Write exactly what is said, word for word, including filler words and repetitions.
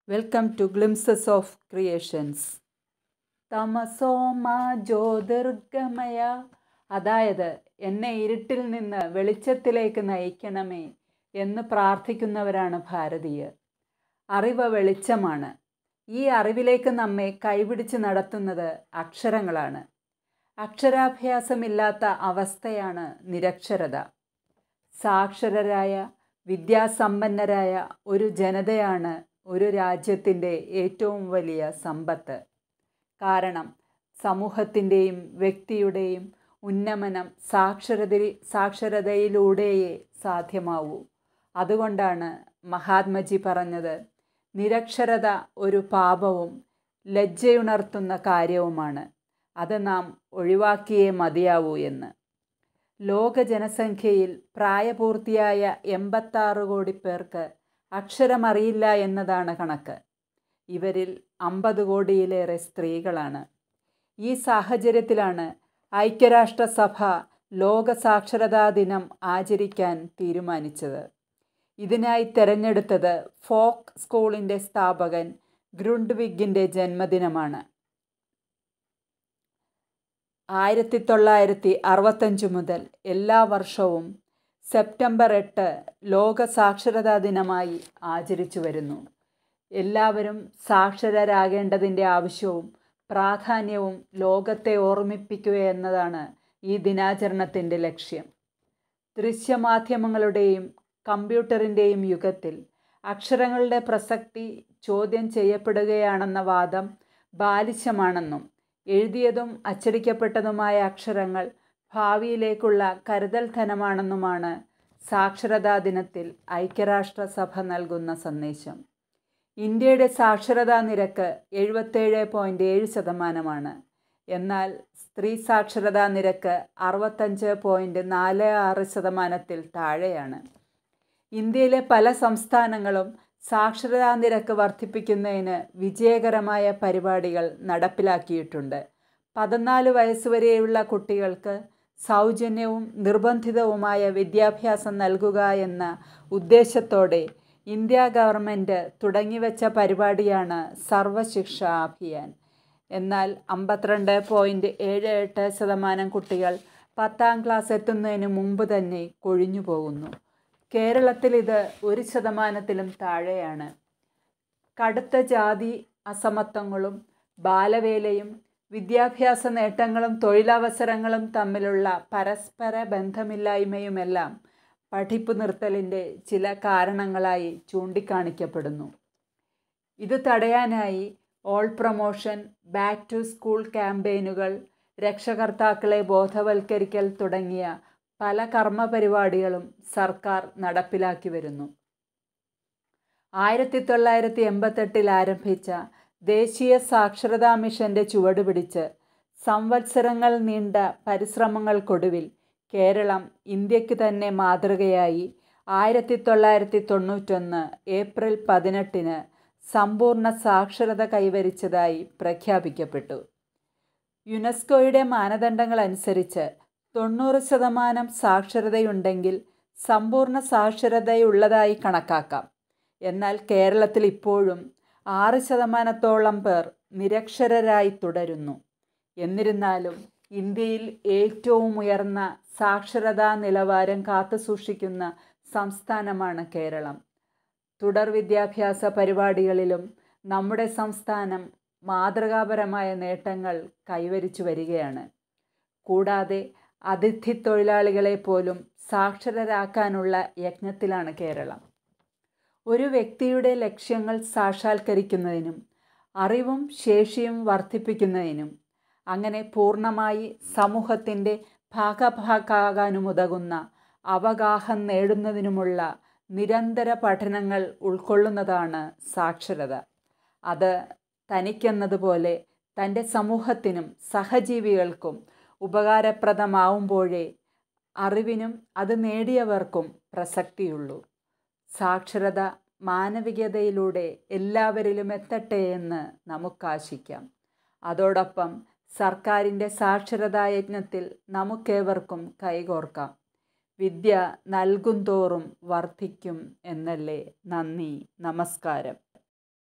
Welcome to glimpses of creations. തമസോമ ജ്യോതിർഗമയ, അതായത് എന്നെ ഇരുട്ടിൽ നിന്ന് വെളിച്ചത്തിലേക്ക് നയിക്കണമേ എന്ന് പ്രാർത്ഥിക്കുന്നവരാണ് ഭാരതീയർ. അറിവ് വെളിച്ചമാണ്. ഈ അറിവിലേക്ക് നമ്മെ കൈപിടിച്ച് നടത്തുന്നത് അക്ഷരങ്ങളാണ്. അക്ഷരാഭ്യാസമില്ലാത്ത അവസ്ഥയാണ് നിരക്ഷരത. സാക്ഷരരായ വിദ്യാസമ്പന്നരായ ഒരു ജനതയാണ് ഒരു രാജ്യത്തിൻ്റെ ഏറ്റവും വലിയ സമ്പത്ത്. കാരണം സമൂഹത്തിൻ്റെയും വ്യക്തിയുടെയും ഉന്നമനം സാക്ഷരത സാക്ഷരതയിലൂടെയേ സാധ്യമാവൂ. അതുകൊണ്ടാണ് മഹാത്മജി പറഞ്ഞത്, നിരക്ഷരത ഒരു പാപവും ലജ്ജയുണർത്തുന്ന കാര്യവുമാണ്, അത് നാം ഒഴിവാക്കിയേ മതിയാവൂ എന്ന്. ലോക ജനസംഖ്യയിൽ പ്രായപൂർത്തിയായ എൺപത്താറ് കോടി പേർക്ക് അക്ഷരമറിയില്ല എന്നതാണ് കണക്ക്. ഇവരിൽ അമ്പത് കോടിയിലേറെ സ്ത്രീകളാണ്. ഈ സാഹചര്യത്തിലാണ് ഐക്യരാഷ്ട്രസഭ ലോക സാക്ഷരതാ ദിനം ആചരിക്കാൻ തീരുമാനിച്ചത്. ഇതിനായി തിരഞ്ഞെടുത്തത് ഫോക്ക് സ്കൂളിൻ്റെ സ്ഥാപകൻ ഗ്രുണ്ട്വിഗിൻ്റെ ജന്മദിനമാണ്. ആയിരത്തി തൊള്ളായിരത്തി അറുപത്തഞ്ച് മുതൽ എല്ലാ വർഷവും സെപ്റ്റംബർ എട്ട് ലോക സാക്ഷരതാ ദിനമായി ആചരിച്ചു വരുന്നു. എല്ലാവരും സാക്ഷരരാകേണ്ടതിൻ്റെ ആവശ്യവും പ്രാധാന്യവും ലോകത്തെ ഓർമ്മിപ്പിക്കുക എന്നതാണ് ഈ ദിനാചരണത്തിൻ്റെ ലക്ഷ്യം. ദൃശ്യമാധ്യമങ്ങളുടെയും കമ്പ്യൂട്ടറിൻ്റെയും യുഗത്തിൽ അക്ഷരങ്ങളുടെ പ്രസക്തി ചോദ്യം ചെയ്യപ്പെടുകയാണെന്ന വാദം ബാലിശമാണെന്നും എഴുതിയതും അച്ചടിക്കപ്പെട്ടതുമായ അക്ഷരങ്ങൾ ഭാവിയിലേക്കുള്ള കരുതൽ ധനമാണെന്നുമാണ് സാക്ഷരതാ ദിനത്തിൽ ഐക്യരാഷ്ട്രസഭ നൽകുന്ന സന്ദേശം. ഇന്ത്യയുടെ സാക്ഷരതാ നിരക്ക് എഴുപത്തേഴ് പോയിൻറ്റ് ഏഴ് ശതമാനമാണ്. എന്നാൽ സ്ത്രീ സാക്ഷരതാ നിരക്ക് അറുപത്തഞ്ച് പോയിൻറ്റ് നാല് ആറ് ശതമാനത്തിൽ താഴെയാണ്. ഇന്ത്യയിലെ പല സംസ്ഥാനങ്ങളും സാക്ഷരതാ നിരക്ക് വർദ്ധിപ്പിക്കുന്നതിന് വിജയകരമായ പരിപാടികൾ നടപ്പിലാക്കിയിട്ടുണ്ട്. പതിനാല് വയസ്സുവരെയുള്ള കുട്ടികൾക്ക് സൗജന്യവും നിർബന്ധിതവുമായ വിദ്യാഭ്യാസം നൽകുക എന്ന ഉദ്ദേശത്തോടെ ഇന്ത്യ ഗവൺമെൻറ് തുടങ്ങിവെച്ച പരിപാടിയാണ് സർവശിക്ഷ അഭിയാൻ. എന്നാൽ അമ്പത്തിരണ്ട് പോയിൻറ്റ് ഏഴ് എട്ട് ശതമാനം കുട്ടികൾ പത്താം ക്ലാസ് എത്തുന്നതിന് മുമ്പ് തന്നെ കൊഴിഞ്ഞു പോകുന്നു. കേരളത്തിൽ ഇത് ഒരു ശതമാനത്തിലും താഴെയാണ്. കടുത്ത ജാതി അസമത്വങ്ങളും ബാലവേലയും വിദ്യാഭ്യാസ നേട്ടങ്ങളും തൊഴിലവസരങ്ങളും തമ്മിലുള്ള പരസ്പര ബന്ധമില്ലായ്മയുമെല്ലാം പഠിപ്പ് നിർത്തലിൻ്റെ ചില കാരണങ്ങളായി ചൂണ്ടിക്കാണിക്കപ്പെടുന്നു. ഇത് തടയാനായി all promotion, back to school ക്യാമ്പയിനുകൾ, രക്ഷകർത്താക്കളെ ബോധവൽക്കരിക്കൽ തുടങ്ങിയ പല കർമ്മ പരിപാടികളും സർക്കാർ നടപ്പിലാക്കി വരുന്നു. ആയിരത്തി തൊള്ളായിരത്തി എൺപത്തെട്ടിൽ ആരംഭിച്ച ദേശീയ സാക്ഷരതാ മിഷൻ്റെ ചുവടുപിടിച്ച് സംവത്സരങ്ങൾ നീണ്ട പരിശ്രമങ്ങൾക്കൊടുവിൽ കേരളം ഇന്ത്യക്ക് തന്നെ മാതൃകയായി ആയിരത്തി തൊള്ളായിരത്തി തൊണ്ണൂറ്റൊന്ന് ഏപ്രിൽ പതിനെട്ടിന് സമ്പൂർണ്ണ സാക്ഷരത കൈവരിച്ചതായി പ്രഖ്യാപിക്കപ്പെട്ടു. യുനെസ്കോയുടെ മാനദണ്ഡങ്ങൾ അനുസരിച്ച് തൊണ്ണൂറ് ശതമാനം സാക്ഷരതയുണ്ടെങ്കിൽ സമ്പൂർണ്ണ സാക്ഷരതയുള്ളതായി കണക്കാക്കാം. എന്നാൽ കേരളത്തിൽ ഇപ്പോഴും ആറ് ശതമാനത്തോളം പേർ നിരക്ഷരരായി തുടരുന്നു. എന്നിരുന്നാലും ഇന്ത്യയിൽ ഏറ്റവും ഉയർന്ന സാക്ഷരതാ നിലവാരം കാത്തുസൂക്ഷിക്കുന്ന സംസ്ഥാനമാണ് കേരളം. തുടർ വിദ്യാഭ്യാസ പരിപാടികളിലും നമ്മുടെ സംസ്ഥാനം മാതൃകാപരമായ നേട്ടങ്ങൾ കൈവരിച്ചു വരികയാണ്. കൂടാതെ അതിഥി തൊഴിലാളികളെ പോലും സാക്ഷരരാക്കാനുള്ള യജ്ഞത്തിലാണ് കേരളം. ഒരു വ്യക്തിയുടെ ലക്ഷ്യങ്ങൾ സാക്ഷാത്കരിക്കുന്നതിനും അറിവും ശേഷിയും വർദ്ധിപ്പിക്കുന്നതിനും അങ്ങനെ പൂർണ്ണമായി സമൂഹത്തിൻ്റെ ഭാഗഭാക്കാകാനുമുതകുന്ന അവഗാഹം നേടുന്നതിനുമുള്ള നിരന്തര പഠനങ്ങൾ ഉൾക്കൊള്ളുന്നതാണ് സാക്ഷരത. അത് തനിക്കെന്നതുപോലെ തൻ്റെ സമൂഹത്തിനും സഹജീവികൾക്കും ഉപകാരപ്രദമാവുമ്പോഴേ അറിവിനും അത് നേടിയവർക്കും പ്രസക്തിയുള്ളൂ. സാക്ഷരത മാനവികതയിലൂടെ എല്ലാവരിലും എത്തട്ടെ എന്ന് നമുക്കാശിക്കാം. അതോടൊപ്പം സർക്കാരിൻ്റെ സാക്ഷരതാ യജ്ഞത്തിൽ നമുക്കേവർക്കും കൈകോർക്കാം. വിദ്യ നൽകുന്തോറും വർദ്ധിക്കും എന്നല്ലേ. നന്ദി, നമസ്കാരം.